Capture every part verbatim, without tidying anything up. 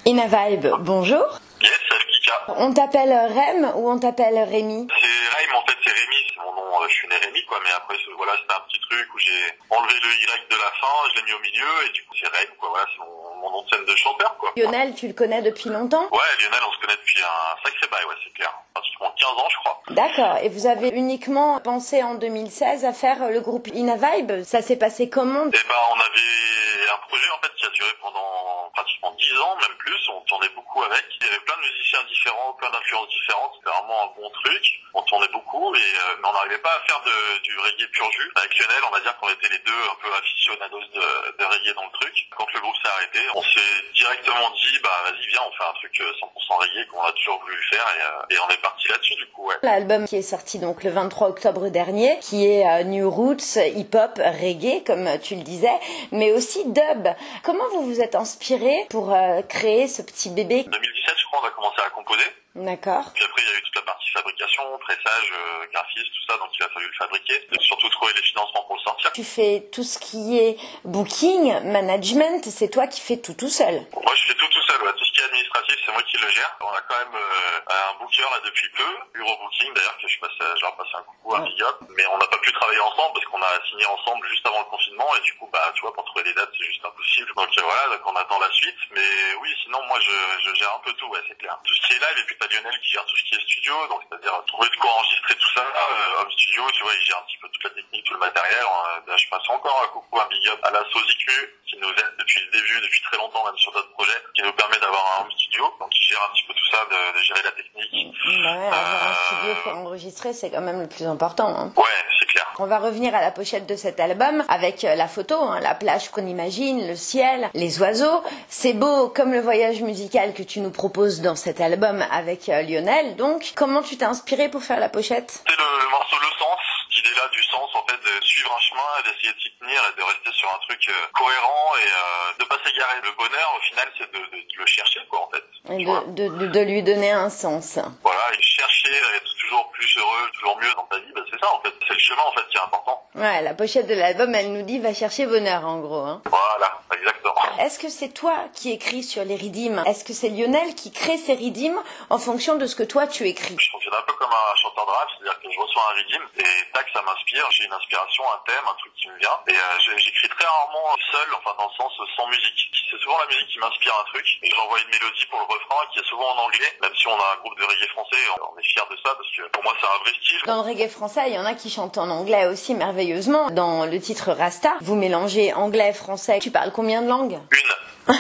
Inavibe, bonjour. Yes, salut Kika. On t'appelle Rem ou on t'appelle Rémi? C'est Rem en fait, c'est Rémi, c'est mon nom, euh, je suis né Rémi quoi, mais après voilà, c'était un petit truc où j'ai enlevé le Y de la fin, je l'ai mis au milieu et du coup c'est Rem quoi, voilà, c'est mon, mon nom de scène de chanteur quoi. Lionel, tu le connais depuis longtemps? Ouais, Lionel, on se connaît depuis un sacré bail, ouais, c'est clair. Pratiquement quinze ans je crois. D'accord, et vous avez uniquement pensé en deux mille seize à faire le groupe Inavibe? Ça s'est passé comment? Eh ben on avait un projet en fait qui a duré pendant pratiquement dix ans, même plus, on tournait beaucoup avec. Il y avait plein de musiciens différents, plein d'influences différentes, c'était vraiment un bon truc. On tournait beaucoup, et, euh, mais on n'arrivait pas à faire de, du reggae pur jus. Avec Lionel, on va dire qu'on était les deux un peu aficionados de, de reggae dans le truc. Quand le groupe s'est arrêté, on s'est directement dit, bah vas-y viens, on fait un truc cent pour cent reggae qu'on a toujours voulu faire, et, euh, et on est parti là-dessus du coup, ouais. L'album qui est sorti donc le vingt-trois octobre dernier, qui est euh, New Roots, hip-hop, reggae, comme tu le disais, mais aussi dub. Comment vous vous êtes inspiré pour euh, créer ce petit bébé? En deux mille dix-sept, je crois, on a commencé à composer. D'accord. Puis après, il y a eu toute la partie fabrication, pressage, euh, graphisme, tout ça, donc il a fallu le fabriquer. Et surtout trouver les financements pour le sortir. Tu fais tout ce qui est booking, management, c'est toi qui fais tout tout seul? Moi, je fais tout tout seul, ouais. Tout ce qui est administratif, c'est moi qui le gère. On a quand même euh, un booker là depuis peu, Eurobooking d'ailleurs, que je passe, je leur passe un coucou, un big up. Mais on n'a pas pu travailler ensemble parce qu'on a signé ensemble juste avant le confinement, et du coup, bah, tu vois, pour trouver les dates, c'est juste impossible. Donc euh, voilà, donc on attend la suite. Mais oui, sinon, moi, je, je gère un peu tout, ouais, c'est clair. Tout ce qui est live, et puis t'as Lionel qui gère tout ce qui est studio, donc c'est-à-dire trouver de quoi enregistrer tout ça. Euh, Home Studio, tu vois, il gère un petit peu toute la technique, tout le matériel. Euh, je passe encore un coucou, un big up à la Sozicu, qui nous aide depuis le début, depuis très longtemps, même sur d'autres projets, qui nous permet d'avoir un home studio, donc qui gère un petit peu tout ça, de, de gérer la technique. Ouais, avoir un Euh, studio pour enregistrer, c'est quand même le plus important, hein. Ouais, c'est clair. On va revenir à la pochette de cet album avec la photo, hein, la plage qu'on imagine, le ciel, les oiseaux. C'est beau comme le voyage musical que tu nous proposes dans cet album avec euh, Lionel. Donc, comment tu t'es inspiré pour faire la pochette? C'est le, le morceau Le Sens, l'idée là du sens, en fait, de suivre un chemin et d'essayer de s'y tenir et de rester sur un truc euh, cohérent et euh, de pas s'égarer. Le bonheur, au final, c'est de, de, de le chercher, quoi, en fait. Et de, de, de, de lui donner un sens. Voilà, et chercher à être toujours plus heureux, toujours mieux dans ta vie, bah, c'est ça, en fait. C'est le chemin, en fait, qui est important. Ouais, la pochette de l'album, elle nous dit va chercher bonheur, en gros, hein. Voilà, exactement. Est-ce que c'est toi qui écris sur les rythmes? Est-ce que c'est Lionel qui crée ses rythmes en fonction de ce que toi tu écris? Je fonctionne un peu comme un chanteur de rap, c'est-à-dire que je reçois un rythme et tac, ça m'inspire, j'ai une inspiration, un thème, un truc qui me vient, et euh, j'écris très rarement seul, enfin dans le sens sans musique. C'est souvent la musique qui m'inspire un truc, et j'envoie une mélodie pour le refrain qui est souvent en anglais, même si on a un groupe de reggae français, on est fiers de ça parce que pour moi c'est un vrai style. Dans le reggae français, il y en a qui chantent en anglais aussi merveilleusement. Dans le titre Rasta, vous mélangez anglais et français. Tu parles combien de langues? Une. Non.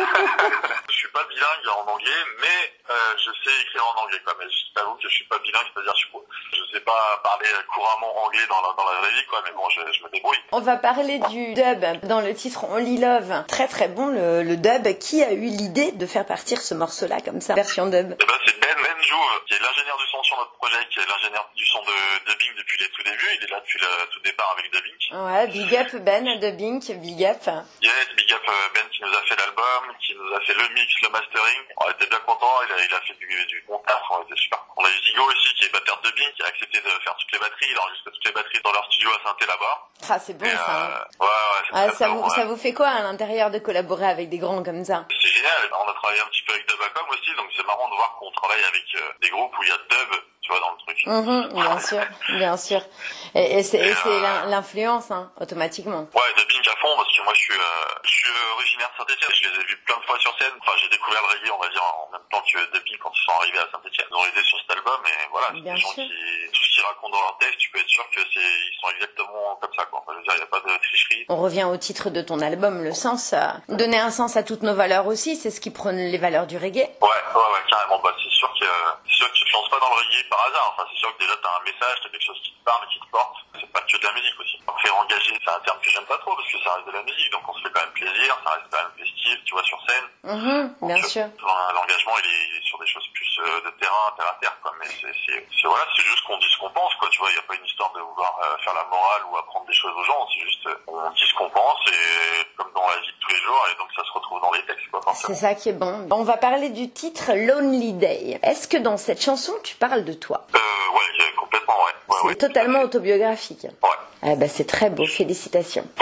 Je suis pas bilingue en anglais, mais euh, je sais écrire en anglais, quoi. Mais je t'avoue que je suis pas bilingue, c'est-à-dire je, je sais pas parler couramment anglais dans la, dans la vraie vie, quoi. Mais bon, je, je me débrouille. On va parler du dub dans le titre Only Love. Très très bon le, le dub. Qui a eu l'idée de faire partir ce morceau-là comme ça, version dub? Eh ben, c'est Ben Benjouve, qui est l'ingénieur du son sur notre projet, qui est l'ingénieur du son de dubbing depuis les tout débuts. Il est là depuis le tout départ avec dubbing. Ouais, big up Ben, dubbing, big up. Yes, big up Ben qui nous a fait l'album, qui nous a fait le mix, le mastering. On était bien contents, il a, il a fait du, du bon taf, on était super. On a eu Zigo aussi, qui est batteur de dubbing, qui a accepté de faire toutes les batteries. Il enregistre toutes les batteries dans leur studio à Saint-Étienne là-bas. Ah, c'est bon. Et, ça. Euh, ouais, ouais, c'est ah, très ça, bon, vous, ouais. ça vous fait quoi à l'intérieur de collaborer avec des grands comme ça? C'est génial. On a travaillé un petit peu avec Dubacom aussi, donc c'est marrant de voir qu'on travaille avec euh, des groupes où il y a dub, tu vois, dans le truc. Mmh, bien sûr, bien sûr. Et, et c'est euh, l'influence, hein, automatiquement. Ouais, dubbing à fond, parce que moi je suis, euh, je suis originaire de Saint-Étienne. Je les ai vus plein de fois sur scène. Enfin, j'ai découvert le reggae, on va dire, en même temps que dubbing quand ils sont arrivés à Saint-Étienne. Ils ont aidé sur cet album, et voilà, c'est des gens qui, tout ce qu'ils racontent dans leur texte, tu peux être sûr que c'est, ils sont exactement comme ça, quoi. Enfin, je veux dire, il n'y a pas de tricherie. On revient au titre de ton album, le sens. Euh, donner un sens à toutes nos valeurs aussi, c'est ce qui prône les valeurs du reggae. Ouais, ouais, ouais, carrément. Bah, c'est sûr que, c'est sûr que tu te lances pas dans le reggae par hasard. Enfin, c'est sûr que déjà t'as un message, t'as quelque chose qui te parle et qui te porte. C'est pas que de la musique aussi. Après, engagé, c'est un terme que j'aime pas trop parce que ça reste de la musique, donc on se fait quand même plaisir, ça reste quand même festif, tu vois, sur scène. Mmh, bien donc, sûr. L'engagement, il est, il est sur des choses plus euh, de terrain, terre à terre, quoi. Mais c'est, c'est, c'est voilà, c'est juste qu'on dit ce qu'on pense, quoi. Tu vois, il y a pas une histoire de vouloir euh, faire la morale ou apprendre des choses aux gens. C'est juste, euh, on dit ce qu'on pense et comme dans la vie de tous les jours, et donc ça se retrouve dans les textes, quoi. C'est ça qui est bon. On va parler du titre Lonely Day. Est-ce que dans cette chanson, tu parles de toi? Euh, ouais, complètement, ouais. ouais c'est ouais, totalement autobiographique. Ouais. Ah bah c'est très beau, félicitations.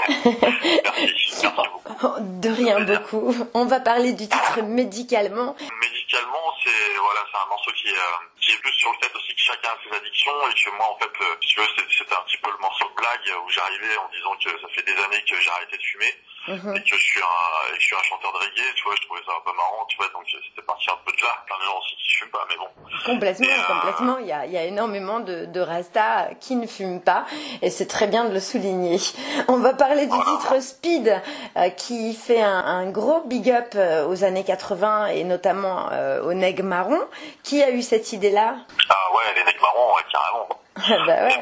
Merci, merci beaucoup. De rien beaucoup. On va parler du titre Médicalement. Médicalement, c'est voilà, c'est un morceau qui est, euh, qui est plus sur le fait aussi que chacun a ses addictions et que moi, en fait, euh, si tu veux, c'était un petit peu le morceau de blague où j'arrivais en disant que ça fait des années que j'ai arrêté de fumer. Mmh. Et que je suis un, et que je suis un chanteur de reggae, tu vois, je trouvais ça un peu marrant, tu vois, donc c'était parti un peu de là. Plein de gens aussi qui fument pas, mais bon. Complètement, et, euh... complètement. Il y a, il y a énormément de, de Rasta qui ne fument pas, et c'est très bien de le souligner. On va parler du voilà. titre Speed, euh, qui fait un, un gros big up euh, aux années quatre-vingts et notamment euh, aux Nègres Marrons. Qui a eu cette idée-là? Ah ouais, les Nègres Marrons, ouais, carrément. bah ouais. Et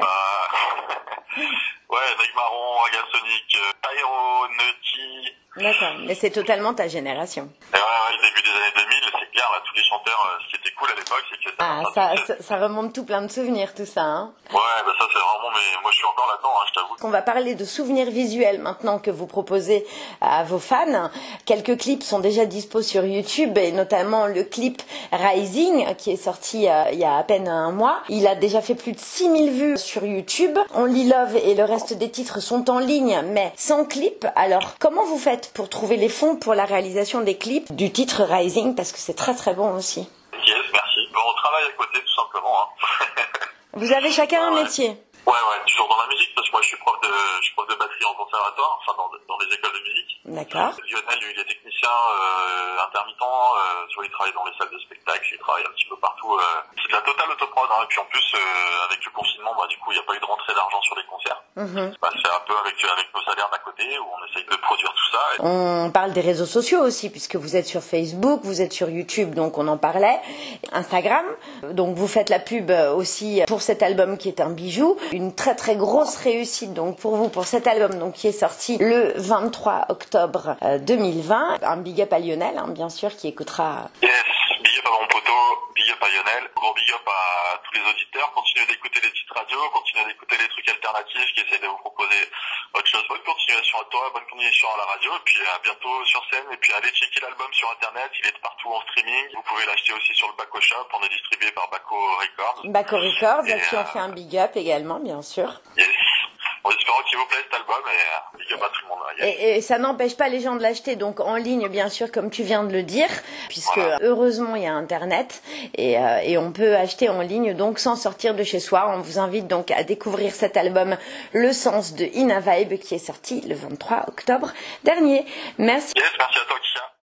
bah... Ouais, Nègres Marrons, Agasonic, euh, Aéro, Nutty. D'accord, mais c'est totalement ta génération. Et ouais, ouais, le début des années deux mille, c'est clair, là, tous les chanteurs, euh, ce qui était cool à l'époque, c'est que... Ah, ça, ça, ça remonte tout plein de souvenirs, tout ça, hein. Ouais, bah ça c'est vraiment, mais moi je suis encore là-dedans, hein, je t'avoue. On va parler de souvenirs visuels maintenant que vous proposez à vos fans. Quelques clips sont déjà dispo sur YouTube, et notamment le clip Rising, qui est sorti euh, il y a à peine un mois. Il a déjà fait plus de six mille vues sur YouTube. Only Love et le reste des titres sont en ligne, mais sans clip. Alors, comment vous faites pour trouver les fonds pour la réalisation des clips du titre Rising, parce que c'est très très bon aussi? Yes, merci. Bon, on travaille à côté tout simplement, hein. Vous avez chacun un métier? Ouais, ouais, toujours dans la musique, parce que moi je suis prof de, je suis prof de batterie en conservatoire, enfin dans, dans les écoles de musique. D'accord. Lionel, lui, il est technicien euh, intermittent, euh, tu vois, il travaille dans les salles de spectacle, il travaille un petit peu partout. Euh, c'est de la totale autoprod, hein, et puis en plus, euh, avec le confinement, bah, du coup, il n'y a pas eu de rentrée d'argent sur les concerts. Mm-hmm. Bah, c'est un peu avec, avec nos salaires d'à côté, où on essaye de produire tout ça. Et... On parle des réseaux sociaux aussi, puisque vous êtes sur Facebook, vous êtes sur YouTube, donc on en parlait. Instagram, donc vous faites la pub aussi pour cet album qui est un bijou. Une très très grosse réussite donc pour vous, pour cet album donc, qui est sorti le vingt-trois octobre deux mille vingt. Un big up à Lionel, hein, bien sûr, qui écoutera... Yes, big up à mon poteau, big up à Lionel, gros big up à tous les auditeurs. Continuez d'écouter les petites radios, continuez d'écouter les trucs alternatifs qui essaient de vous proposer autre chose. Bonne continuation à toi, bonne continuation à la radio, et puis à bientôt sur scène. Et puis allez checker l'album sur internet, il est partout en streaming. Vous pouvez l'acheter aussi sur le Baco Shop, on est distribué par Baco Records. Baco Records, à qui on fait un big up également, bien sûr. Yes. En espérant qu'il vous plaît cet album, et big up à tout le monde. Yes. Et, et ça n'empêche pas les gens de l'acheter donc en ligne, bien sûr, comme tu viens de le dire, puisque voilà. Heureusement il y a Internet, et, euh, et on peut acheter en ligne donc sans sortir de chez soi. On vous invite donc à découvrir cet album Le Sens de Ina Vibe, qui est sorti le vingt-trois octobre dernier. Merci. Yes, merci à toi, Kisha.